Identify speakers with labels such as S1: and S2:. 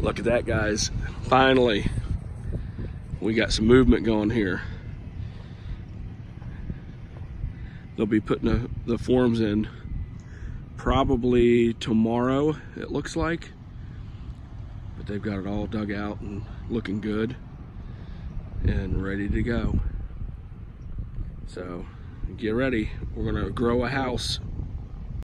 S1: Look at that, guys. Finally, we got some movement going here. They'll be putting the forms in probably tomorrow, it looks like. But they've got it all dug out and looking good and ready to go. So get ready. We're gonna grow a house